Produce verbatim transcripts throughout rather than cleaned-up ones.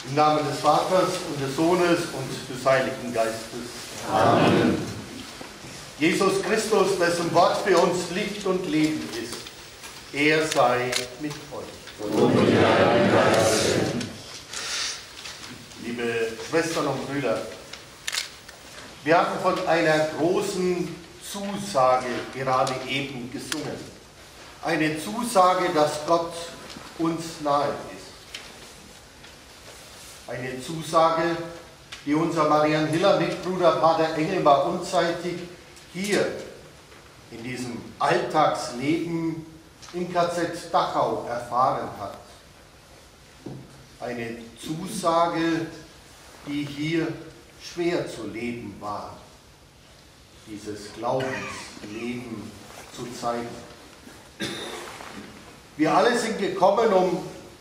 Im Namen des Vaters und des Sohnes und des Heiligen Geistes. Amen. Jesus Christus, dessen Wort für uns Licht und Leben ist, er sei mit euch. Und mit deinem Geiste. Liebe Schwestern und Brüder, wir haben von einer großen Zusage gerade eben gesungen. Eine Zusage, dass Gott uns nahe ist. Eine Zusage, die unser Marienhiller-Mitbruder Pater Engelmar unzeitig hier in diesem Alltagsleben im K Z Dachau erfahren hat. Eine Zusage, die hier schwer zu leben war, dieses Glaubensleben zu zeigen. Wir alle sind gekommen, um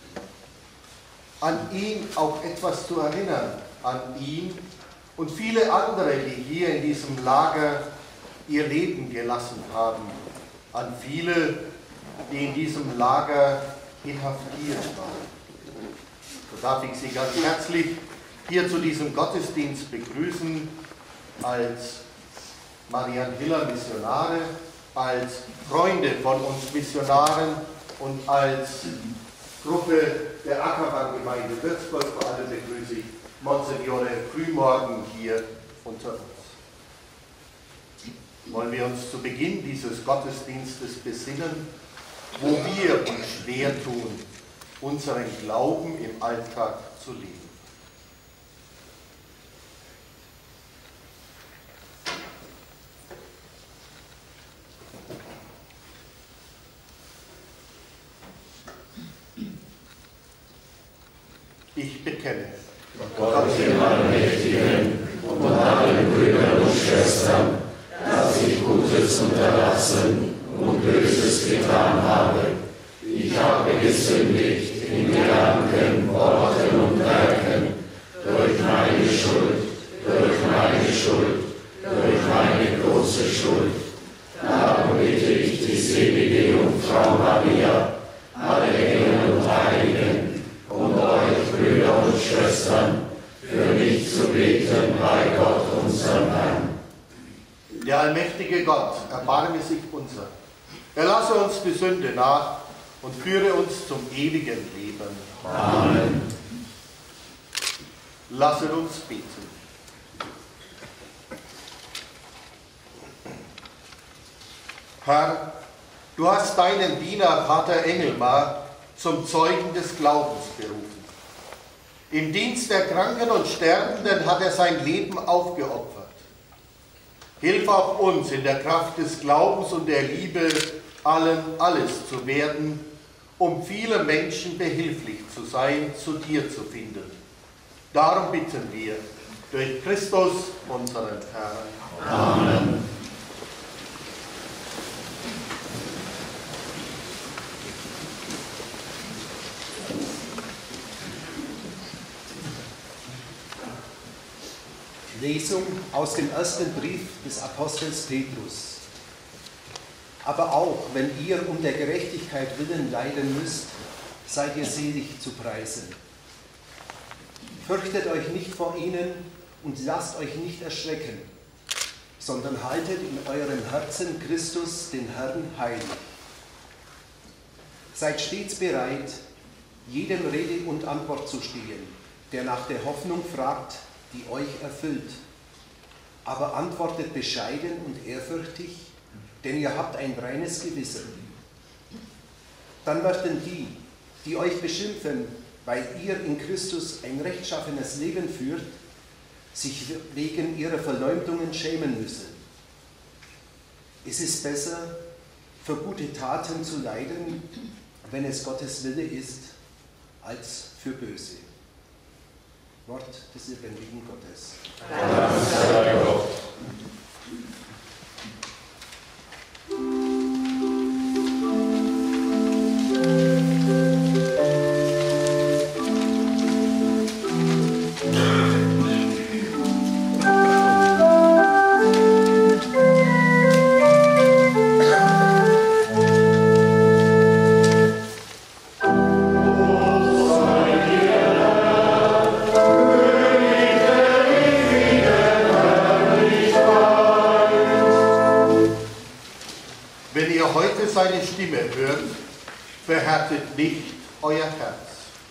an ihn auch etwas zu erinnern, an ihn und viele andere, die hier in diesem Lager ihr Leben gelassen haben, an viele, die in diesem Lager inhaftiert waren. So darf ich Sie ganz herzlich hier zu diesem Gottesdienst begrüßen, als Marienhiller Missionare, als Freunde von uns Missionaren und als Gruppe der Ackerbahn-Gemeinde Würzburg. Vor allem begrüße ich Monsignore Frühmorgen hier unter uns. Wollen wir uns zu Beginn dieses Gottesdienstes besinnen, wo wir uns schwer tun, unseren Glauben im Alltag zu leben. Ich bekenne, Gott, dem Allmächtigen und allen Brüdern und Schwestern, dass ich Gutes unterlassen und Böses getan habe. Ich habe gesündigt in Gedanken, Worten und Werken, durch meine Schuld, durch meine Schuld, durch meine große Schuld. Darum bitte ich die selige Jungfrau Maria, alle Engel und Heiligen, und euch, Brüder und Schwestern, für mich zu beten bei Gott, unserem Herrn. Der allmächtige Gott, erbarme sich unser. Erlasse uns die Sünde nach und führe uns zum ewigen Leben. Amen. Lasset uns beten. Herr, du hast deinen Diener Pater Engelmar zum Zeugen des Glaubens berufen. Im Dienst der Kranken und Sterbenden hat er sein Leben aufgeopfert. Hilf auch uns in der Kraft des Glaubens und der Liebe, allen alles zu werden, um vielen Menschen behilflich zu sein, zu dir zu finden. Darum bitten wir, durch Christus, unseren Herrn. Amen. Lesung aus dem ersten Brief des Apostels Petrus. Aber auch wenn ihr um der Gerechtigkeit willen leiden müsst, seid ihr selig zu preisen. Fürchtet euch nicht vor ihnen und lasst euch nicht erschrecken, sondern haltet in eurem Herzen Christus, den Herrn, heilig. Seid stets bereit, jedem Rede und Antwort zu stehen, der nach der Hoffnung fragt, die euch erfüllt. Aber antwortet bescheiden und ehrfürchtig, denn ihr habt ein reines Gewissen. Dann werden die, die euch beschimpfen, weil ihr in Christus ein rechtschaffenes Leben führt, sich wegen ihrer Verleumdungen schämen müssen. Es ist besser, für gute Taten zu leiden, wenn es Gottes Wille ist, als für böse. Wort des lebendigen Gottes. Dank sei Gott. verhärtet nicht euer Herz.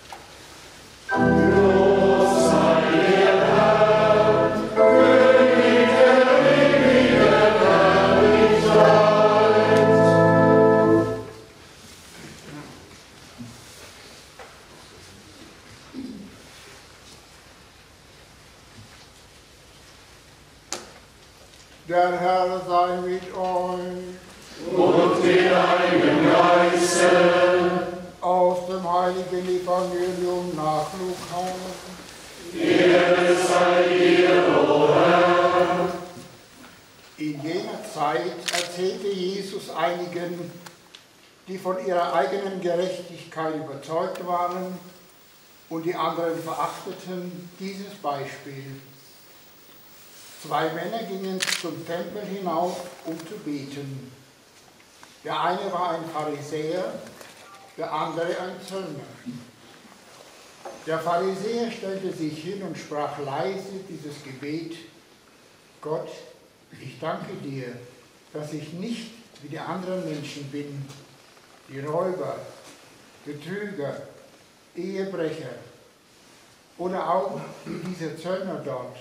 Der Herr sei mit euch. Und mit deinem Geiste. Aus dem heiligen Evangelium nach Lukas. Ehre sei dir, o Herr. In jener Zeit erzählte Jesus einigen, die von ihrer eigenen Gerechtigkeit überzeugt waren und die anderen verachteten, dieses Beispiel. Zwei Männer gingen zum Tempel hinauf, um zu beten. Der eine war ein Pharisäer, der andere ein Zöllner. Der Pharisäer stellte sich hin und sprach leise dieses Gebet: Gott, ich danke dir, dass ich nicht wie die anderen Menschen bin, die Räuber, Betrüger, Ehebrecher oder auch wie dieser Zöllner dort.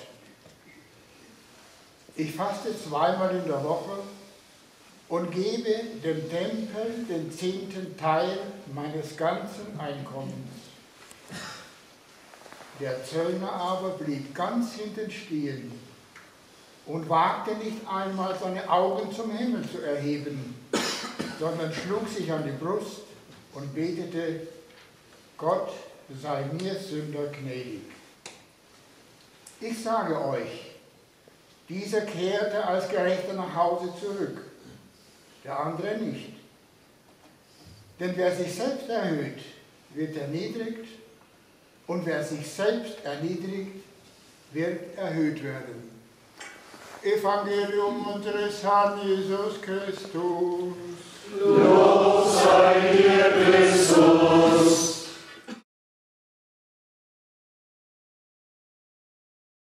Ich faste zweimal in der Woche und gebe dem Tempel den zehnten Teil meines ganzen Einkommens. Der Zöllner aber blieb ganz hinten stehen und wagte nicht einmal seine Augen zum Himmel zu erheben, sondern schlug sich an die Brust und betete: Gott sei mir Sünder gnädig. Ich sage euch, dieser kehrte als Gerechter nach Hause zurück, der andere nicht. Denn wer sich selbst erhöht, wird erniedrigt, und wer sich selbst erniedrigt, wird erhöht werden. Evangelium unseres Herrn Jesus Christus.